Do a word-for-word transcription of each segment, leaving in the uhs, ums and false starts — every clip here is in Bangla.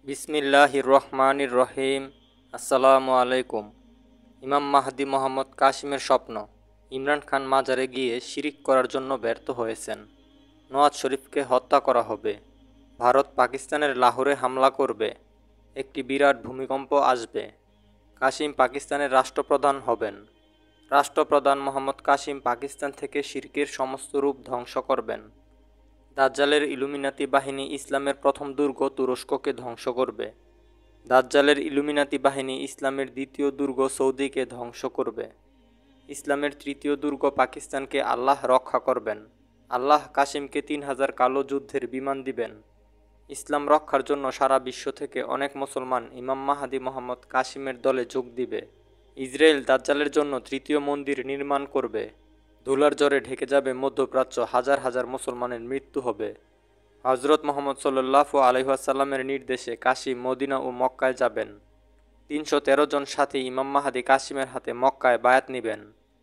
বিসমিল্লাহির রহমানির রহিম। আসসালামু আলাইকুম। ইমাম মাহদি মোহাম্মদ কাসিমের স্বপ্ন। ইমরান খান মাজারে গিয়ে শিরিক করার জন্য ব্যর্থ হয়েছেন। নওয়াজ শরীফকে হত্যা করা হবে। ভারত পাকিস্তানের লাহোরে হামলা করবে। একটি বিরাট ভূমিকম্প আসবে। কাসিম পাকিস্তানের রাষ্ট্রপ্রধান হবেন। রাষ্ট্রপ্রধান মোহাম্মদ কাসিম পাকিস্তান থেকে শিরকের সমস্ত রূপ ধ্বংস করবেন। দাজ্জালের ইলুমিনাতি বাহিনী ইসলামের প্রথম দুর্গ তুরস্ককে ধ্বংস করবে। দাজ্জালের ইলুমিনাতি বাহিনী ইসলামের দ্বিতীয় দুর্গ সৌদিকে ধ্বংস করবে। ইসলামের তৃতীয় দুর্গ পাকিস্তানকে আল্লাহ রক্ষা করবেন। আল্লাহ কাসিমকে তিন হাজার কালো যুদ্ধের বিমান দিবেন। ইসলাম রক্ষার জন্য সারা বিশ্ব থেকে অনেক মুসলমান ইমাম মাহদি মোহাম্মদ কাসিমের দলে যোগ দিবে। ইসরায়েল দাজ্জালের জন্য তৃতীয় মন্দির নির্মাণ করবে। ধুলার জ্বরে ঢেকে যাবে মধ্যপ্রাচ্য, হাজার হাজার মুসলমানের মৃত্যু হবে। হযরত মুহাম্মদ সাল্লাল্লাহু আলাইহি ওয়াসাল্লামের নির্দেশে কাসিম মদিনা ও মক্কায় যাবেন। তিনশো তেরো জন সাথী ইমাম মাহদি কাসিমের হাতে মক্কায় বায়াত নিবেন।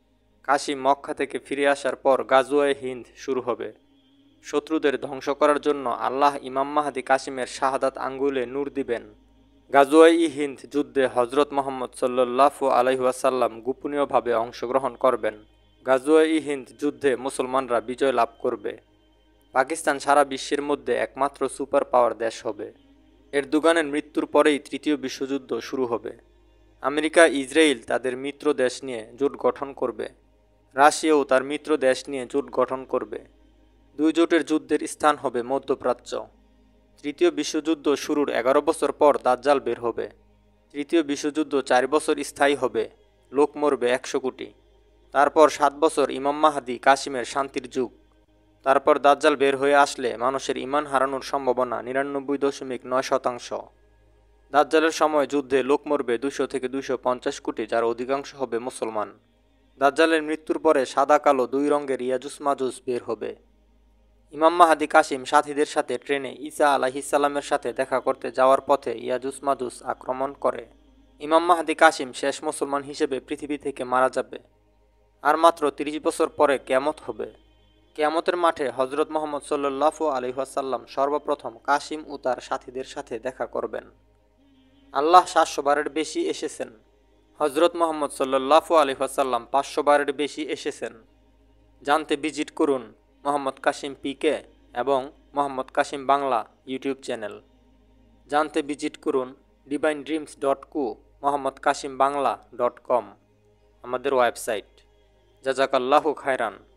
কাসিম মক্কা থেকে ফিরে আসার পর গাজওয়ে হিন্দ শুরু হবে। শত্রুদের ধ্বংস করার জন্য আল্লাহ ইমাম মাহদি কাসিমের শাহাদাত আঙ্গুলে নূর দিবেন। গাজওয়ে ই হিন্দ যুদ্ধে হযরত মুহাম্মদ সাল্লাল্লাহু আলাইহি ওয়াসাল্লাম গোপনীয়ভাবে অংশগ্রহণ করবেন। গাজওয়ে ই হিন্দ যুদ্ধে মুসলমানরা বিজয় লাভ করবে। পাকিস্তান সারা বিশ্বের মধ্যে একমাত্র সুপার পাওয়ার দেশ হবে। এরদোগানের মৃত্যুর পরেই তৃতীয় বিশ্বযুদ্ধ শুরু হবে। আমেরিকা ইসরায়েল তাদের মিত্র দেশ নিয়ে জোট গঠন করবে। রাশিয়াও তার মিত্র দেশ নিয়ে জোট গঠন করবে। দুই জোটের যুদ্ধের স্থান হবে মধ্যপ্রাচ্য। তৃতীয় বিশ্বযুদ্ধ শুরুর এগারো বছর পর দাজ্জাল বের হবে। তৃতীয় বিশ্বযুদ্ধ চার বছর স্থায়ী হবে। লোক মরবে একশো কোটি। তারপর সাত বছর ইমাম মাহদি কাসিমের শান্তির যুগ। তারপর দাজ্জাল বের হয়ে আসলে মানুষের ঈমান হারানোর সম্ভাবনা নিরানব্বই দশমিক নয় শতাংশ। দাজ্জালের সময় যুদ্ধে লোক মরবে দুশো থেকে দুশো পঞ্চাশ কোটি, যার অধিকাংশ হবে মুসলমান। দাজ্জালের মৃত্যুর পরে সাদা কালো দুই রঙের ইয়াজুজ মাজুজ বের হবে। ইমাম মাহদি কাসিম সাথীদের সাথে ট্রেনে ঈসা আলাইহিসসালামের সাথে দেখা করতে যাওয়ার পথে ইয়াজুজ মাজুজ আক্রমণ করে। ইমাম মাহদি কাসিম শেষ মুসলমান হিসেবে পৃথিবী থেকে মারা যাবে। আর মাত্র তিরিশ বছর পরে কিয়ামত হবে। কিয়ামতের মাঠে হযরত মুহাম্মদ সাল্লাল্লাহু আলাইহি ওয়াসাল্লাম সর্বপ্রথম কাসিম ও তার সাথীদের সাথে দেখা করবেন। আল্লাহ সাতশো বারের বেশি এসেছেন। হযরত মুহাম্মদ সাল্লাল্লাহু আলাইহি ওয়াসাল্লাম পাঁচশো বারের বেশি এসেছেন। জানতে ভিজিট করুন মোহাম্মদ কাসিম পিকে এবং মোহাম্মদ কাসিম বাংলা ইউটিউব চ্যানেল। জানতে ভিজিট করুন ডিভাইন ড্রিমস ডট কু মোহাম্মদ কাসিম বাংলা ডট কম আমাদের ওয়েবসাইট। জাযাকাল্লাহু খায়রান।